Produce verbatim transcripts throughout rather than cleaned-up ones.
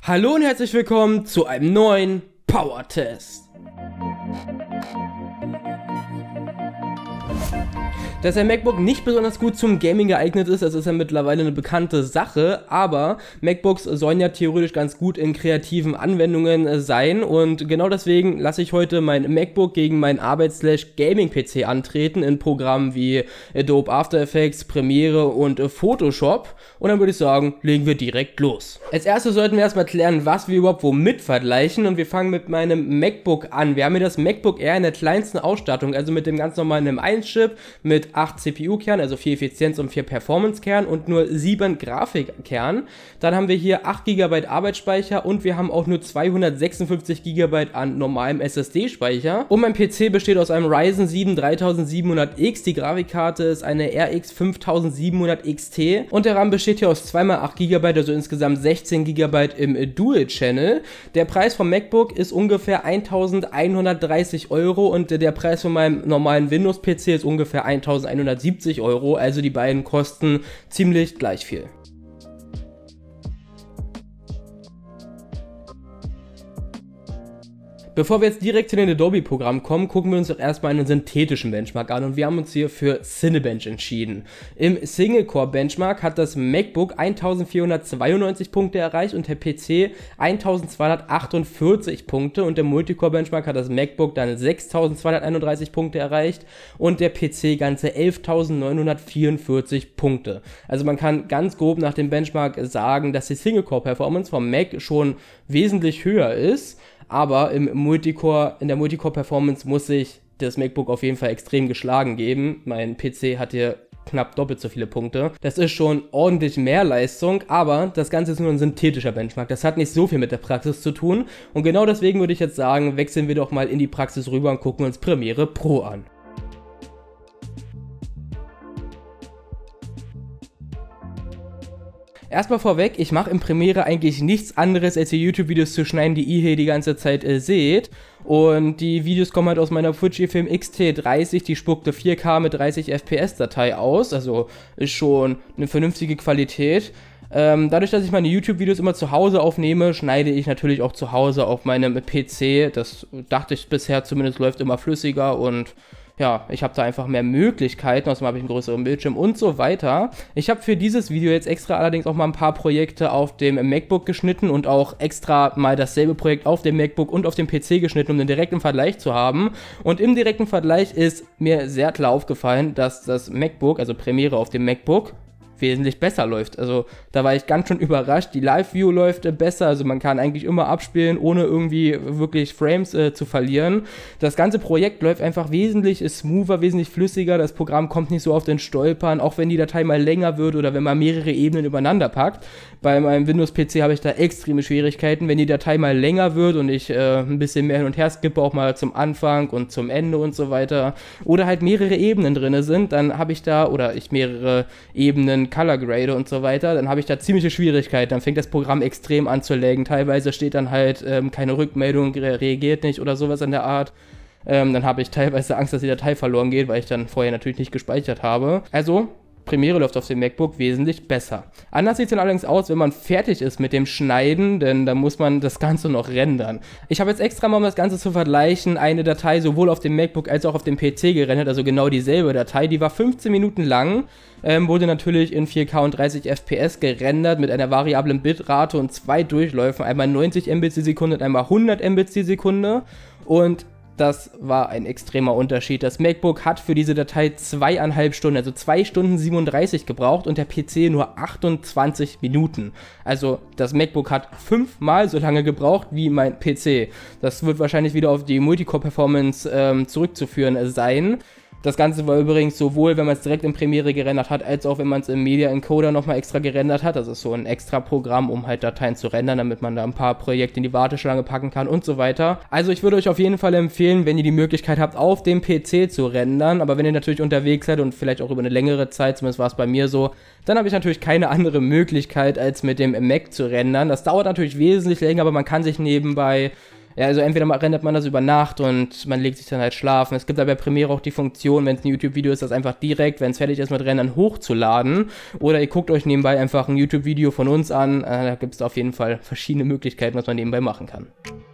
Hallo und herzlich willkommen zu einem neuen Power-Test. Dass ein MacBook nicht besonders gut zum Gaming geeignet ist, das ist ja mittlerweile eine bekannte Sache, aber MacBooks sollen ja theoretisch ganz gut in kreativen Anwendungen sein und genau deswegen lasse ich heute mein MacBook gegen meinen Arbeits-Gaming-P C antreten in Programmen wie Adobe After Effects, Premiere und Photoshop und dann würde ich sagen, legen wir direkt los. Als erstes sollten wir erstmal klären, was wir überhaupt womit vergleichen und wir fangen mit meinem MacBook an. Wir haben hier das MacBook Air in der kleinsten Ausstattung, also mit dem ganz normalen M eins Chip, mit acht C P U-Kernen, also vier Effizienz- und vier Performance-Kernen und nur sieben Grafikkernen. Dann haben wir hier acht Gigabyte Arbeitsspeicher und wir haben auch nur zweihundertsechsundfünfzig Gigabyte an normalem S S D-Speicher. Und mein P C besteht aus einem Ryzen sieben dreitausendsiebenhundert X, die Grafikkarte ist eine R X fünftausendsiebenhundert X T und der RAM besteht hier aus zwei mal acht Gigabyte, also insgesamt sechzehn Gigabyte im Dual-Channel. Der Preis vom MacBook ist ungefähr eintausendeinhundertdreißig Euro und der Preis von meinem normalen Windows-P C ist ungefähr eintausendeinhundertsiebzig Euro, also die beiden kosten ziemlich gleich viel. Bevor wir jetzt direkt zu den Adobe-Programmen kommen, gucken wir uns doch erstmal einen synthetischen Benchmark an und wir haben uns hier für Cinebench entschieden. Im Single-Core-Benchmark hat das MacBook eintausendvierhundertzweiundneunzig Punkte erreicht und der P C eintausendzweihundertachtundvierzig Punkte und im Multicore-Benchmark hat das MacBook dann sechstausendzweihunderteinunddreißig Punkte erreicht und der P C ganze elftausendneunhundertvierundvierzig Punkte. Also man kann ganz grob nach dem Benchmark sagen, dass die Single-Core-Performance vom Mac schon wesentlich höher ist. Aber im Multicore, in der Multicore-Performance muss sich das MacBook auf jeden Fall extrem geschlagen geben. Mein P C hat hier knapp doppelt so viele Punkte. Das ist schon ordentlich mehr Leistung, aber das Ganze ist nur ein synthetischer Benchmark. Das hat nicht so viel mit der Praxis zu tun. Und genau deswegen würde ich jetzt sagen, wechseln wir doch mal in die Praxis rüber und gucken uns Premiere Pro an. Erstmal vorweg, ich mache im Premiere eigentlich nichts anderes, als die YouTube-Videos zu schneiden, die ihr hier die ganze Zeit äh, seht. Und die Videos kommen halt aus meiner Fujifilm X T dreißig, die spuckte vier K mit dreißig F P S Datei aus, also ist schon eine vernünftige Qualität. Ähm, dadurch, dass ich meine YouTube-Videos immer zu Hause aufnehme, schneide ich natürlich auch zu Hause auf meinem P C. Das dachte ich bisher zumindest, läuft immer flüssiger und ja, ich habe da einfach mehr Möglichkeiten, außerdem habe ich einen größeren Bildschirm und so weiter. Ich habe für dieses Video jetzt extra allerdings auch mal ein paar Projekte auf dem MacBook geschnitten und auch extra mal dasselbe Projekt auf dem MacBook und auf dem P C geschnitten, um den direkten Vergleich zu haben. Und im direkten Vergleich ist mir sehr klar aufgefallen, dass das MacBook, also Premiere auf dem MacBook, wesentlich besser läuft. Also da war ich ganz schön überrascht. Die Live-View läuft besser, also man kann eigentlich immer abspielen, ohne irgendwie wirklich Frames äh, zu verlieren. Das ganze Projekt läuft einfach wesentlich smoother, wesentlich flüssiger. Das Programm kommt nicht so oft ins Stolpern, auch wenn die Datei mal länger wird oder wenn man mehrere Ebenen übereinander packt. Bei meinem Windows-P C habe ich da extreme Schwierigkeiten, wenn die Datei mal länger wird und ich äh, ein bisschen mehr hin und her skippe, auch mal zum Anfang und zum Ende und so weiter. Oder halt mehrere Ebenen drin sind, dann habe ich da, oder ich mehrere Ebenen Color Grade und so weiter, dann habe ich da ziemliche Schwierigkeiten, dann fängt das Programm extrem an zu laggen, teilweise steht dann halt ähm, keine Rückmeldung, re reagiert nicht oder sowas in der Art. Ähm, dann habe ich teilweise Angst, dass die Datei verloren geht, weil ich dann vorher natürlich nicht gespeichert habe. Also Premiere läuft auf dem MacBook wesentlich besser. Anders sieht es dann allerdings aus, wenn man fertig ist mit dem Schneiden, denn da muss man das Ganze noch rendern. Ich habe jetzt extra mal, um das Ganze zu vergleichen, eine Datei sowohl auf dem MacBook als auch auf dem P C gerendert, also genau dieselbe Datei. Die war fünfzehn Minuten lang, ähm, wurde natürlich in vier K und dreißig F P S gerendert mit einer variablen Bitrate und zwei Durchläufen, einmal neunzig Mbits die Sekunde und einmal hundert Mbits die Sekunde. Und das war ein extremer Unterschied. Das MacBook hat für diese Datei zweieinhalb Stunden, also zwei Stunden siebenunddreißig gebraucht und der P C nur achtundzwanzig Minuten. Also das MacBook hat fünfmal so lange gebraucht wie mein P C. Das wird wahrscheinlich wieder auf die Multicore-Performance ähm, zurückzuführen sein. Das Ganze war übrigens sowohl, wenn man es direkt in Premiere gerendert hat, als auch wenn man es im Media Encoder nochmal extra gerendert hat. Das ist so ein extra Programm, um halt Dateien zu rendern, damit man da ein paar Projekte in die Warteschlange packen kann und so weiter. Also ich würde euch auf jeden Fall empfehlen, wenn ihr die Möglichkeit habt, auf dem P C zu rendern, aber wenn ihr natürlich unterwegs seid und vielleicht auch über eine längere Zeit, zumindest war es bei mir so, dann habe ich natürlich keine andere Möglichkeit, als mit dem Mac zu rendern. Das dauert natürlich wesentlich länger, aber man kann sich nebenbei Ja, also entweder rendert man das über Nacht und man legt sich dann halt schlafen. Es gibt aber bei Premiere auch die Funktion, wenn es ein YouTube-Video ist, das einfach direkt, wenn es fertig ist mit Rendern, hochzuladen. Oder ihr guckt euch nebenbei einfach ein YouTube-Video von uns an. Äh, da gibt es auf jeden Fall verschiedene Möglichkeiten, was man nebenbei machen kann.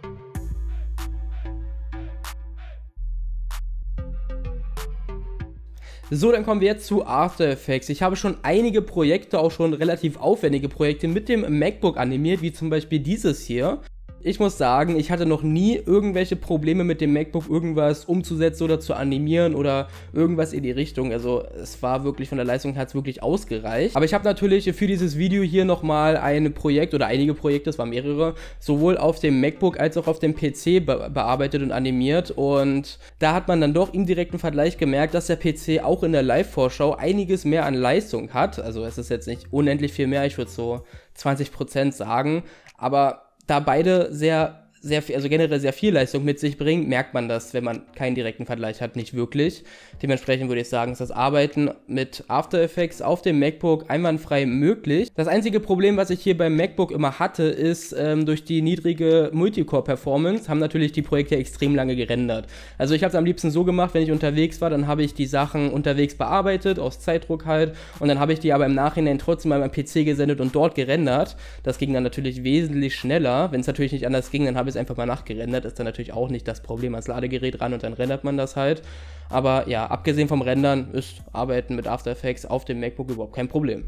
So, dann kommen wir jetzt zu After Effects. Ich habe schon einige Projekte, auch schon relativ aufwendige Projekte mit dem MacBook animiert, wie zum Beispiel dieses hier. Ich muss sagen, ich hatte noch nie irgendwelche Probleme mit dem MacBook, irgendwas umzusetzen oder zu animieren oder irgendwas in die Richtung. Also es war wirklich, von der Leistung hat es wirklich ausgereicht. Aber ich habe natürlich für dieses Video hier nochmal ein Projekt oder einige Projekte, es waren mehrere, sowohl auf dem MacBook als auch auf dem P C be bearbeitet und animiert. Und da hat man dann doch im direkten Vergleich gemerkt, dass der P C auch in der Live-Vorschau einiges mehr an Leistung hat. Also es ist jetzt nicht unendlich viel mehr, ich würde so zwanzig Prozent sagen, aber da beide sehr, sehr viel, also generell sehr viel Leistung mit sich bringen, merkt man das, wenn man keinen direkten Vergleich hat, nicht wirklich. Dementsprechend würde ich sagen, ist das Arbeiten mit After Effects auf dem MacBook einwandfrei möglich. Das einzige Problem, was ich hier beim MacBook immer hatte, ist, ähm, durch die niedrige Multicore-Performance haben natürlich die Projekte extrem lange gerendert. Also ich habe es am liebsten so gemacht, wenn ich unterwegs war, dann habe ich die Sachen unterwegs bearbeitet, aus Zeitdruck halt, und dann habe ich die aber im Nachhinein trotzdem mal am P C gesendet und dort gerendert. Das ging dann natürlich wesentlich schneller. Wenn es natürlich nicht anders ging, dann habe ich es einfach mal nachgerendert. Ist dann natürlich auch nicht das Problem, ans Ladegerät ran und dann rendert man das halt. Aber ja, abgesehen vom Rendern ist Arbeiten mit After Effects auf dem MacBook überhaupt kein Problem.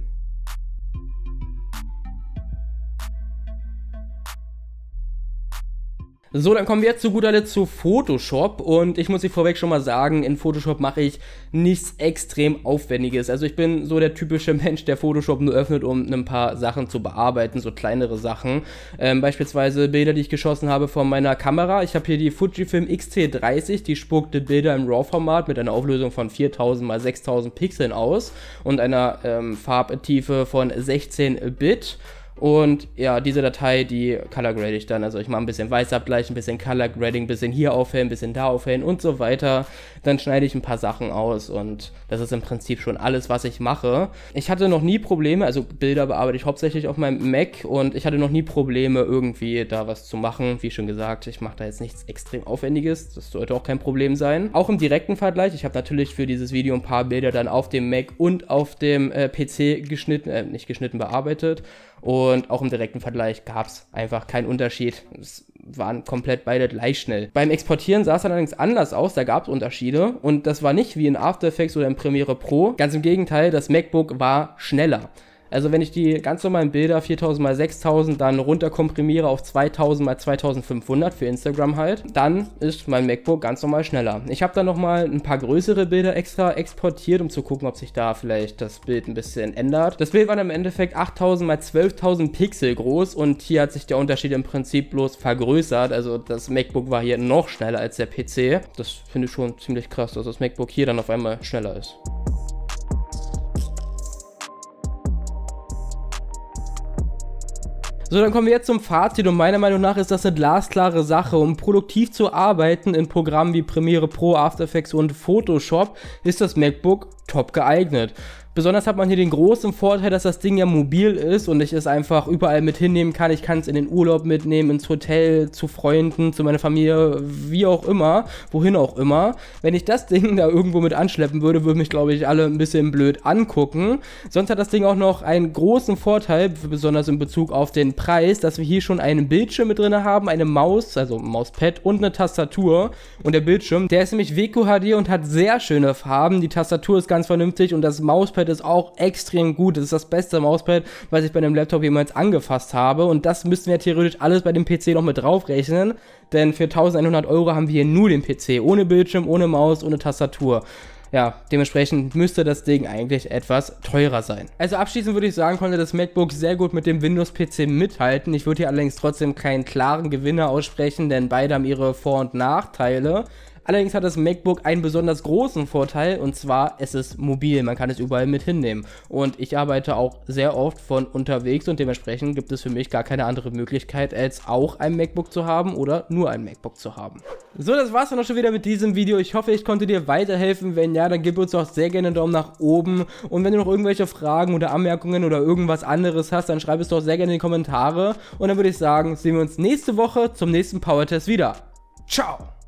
So, dann kommen wir jetzt zu guter Letzt zu Photoshop und ich muss hier vorweg schon mal sagen, in Photoshop mache ich nichts extrem Aufwendiges. Also ich bin so der typische Mensch, der Photoshop nur öffnet, um ein paar Sachen zu bearbeiten, so kleinere Sachen. Ähm, beispielsweise Bilder, die ich geschossen habe von meiner Kamera. Ich habe hier die Fujifilm X T dreißig, die spuckte Bilder im RAW-Format mit einer Auflösung von viertausend mal sechstausend Pixeln aus und einer ähm, Farbtiefe von sechzehn Bit. Und ja, diese Datei, die color grade ich dann, also ich mache ein bisschen Weißabgleich, ein bisschen Color Grading, ein bisschen hier aufhellen, ein bisschen da aufhellen und so weiter. Dann schneide ich ein paar Sachen aus und das ist im Prinzip schon alles, was ich mache. Ich hatte noch nie Probleme, also Bilder bearbeite ich hauptsächlich auf meinem Mac und ich hatte noch nie Probleme, irgendwie da was zu machen. Wie schon gesagt, ich mache da jetzt nichts extrem Aufwendiges, das sollte auch kein Problem sein. Auch im direkten Vergleich, ich habe natürlich für dieses Video ein paar Bilder dann auf dem Mac und auf dem äh, P C geschnitten, äh, nicht geschnitten, bearbeitet. Und auch im direkten Vergleich gab es einfach keinen Unterschied. Es waren komplett beide gleich schnell. Beim Exportieren sah es dann allerdings anders aus, da gab es Unterschiede. Und das war nicht wie in After Effects oder in Premiere Pro. Ganz im Gegenteil, das MacBook war schneller. Also wenn ich die ganz normalen Bilder viertausend mal sechstausend dann runterkomprimiere auf zweitausend mal zweitausendfünfhundert für Instagram halt, dann ist mein MacBook ganz normal schneller. Ich habe dann nochmal ein paar größere Bilder extra exportiert, um zu gucken, ob sich da vielleicht das Bild ein bisschen ändert. Das Bild war dann im Endeffekt achttausend mal zwölftausend Pixel groß und hier hat sich der Unterschied im Prinzip bloß vergrößert. Also das MacBook war hier noch schneller als der P C. Das finde ich schon ziemlich krass, dass das MacBook hier dann auf einmal schneller ist. So, dann kommen wir jetzt zum Fazit und meiner Meinung nach ist das eine glasklare Sache. Um produktiv zu arbeiten in Programmen wie Premiere Pro, After Effects und Photoshop ist das MacBook top geeignet. Besonders hat man hier den großen Vorteil, dass das Ding ja mobil ist und ich es einfach überall mit hinnehmen kann. Ich kann es in den Urlaub mitnehmen, ins Hotel, zu Freunden, zu meiner Familie, wie auch immer, wohin auch immer. Wenn ich das Ding da irgendwo mit anschleppen würde, würden mich, glaube ich, alle ein bisschen blöd angucken. Sonst hat das Ding auch noch einen großen Vorteil, besonders in Bezug auf den Preis, dass wir hier schon einen Bildschirm mit drin haben, eine Maus, also ein Mauspad und eine Tastatur. Und der Bildschirm, der ist nämlich W Q H D und hat sehr schöne Farben. Die Tastatur ist ganz vernünftig und das Mauspad ist auch extrem gut. Das ist das beste Mauspad, was ich bei einem Laptop jemals angefasst habe. Und das müssten wir theoretisch alles bei dem P C noch mit draufrechnen. Denn für eintausendeinhundert Euro haben wir hier nur den P C. Ohne Bildschirm, ohne Maus, ohne Tastatur. Ja, dementsprechend müsste das Ding eigentlich etwas teurer sein. Also abschließend würde ich sagen, konnte das MacBook sehr gut mit dem Windows-P C mithalten. Ich würde hier allerdings trotzdem keinen klaren Gewinner aussprechen, denn beide haben ihre Vor- und Nachteile. Allerdings hat das MacBook einen besonders großen Vorteil, und zwar, es ist mobil, man kann es überall mit hinnehmen. Und ich arbeite auch sehr oft von unterwegs und dementsprechend gibt es für mich gar keine andere Möglichkeit, als auch ein MacBook zu haben oder nur ein MacBook zu haben. So, das war's dann auch schon wieder mit diesem Video. Ich hoffe, ich konnte dir weiterhelfen. Wenn ja, dann gib uns doch sehr gerne einen Daumen nach oben. Und wenn du noch irgendwelche Fragen oder Anmerkungen oder irgendwas anderes hast, dann schreib es doch sehr gerne in die Kommentare. Und dann würde ich sagen, sehen wir uns nächste Woche zum nächsten Power-Test wieder. Ciao!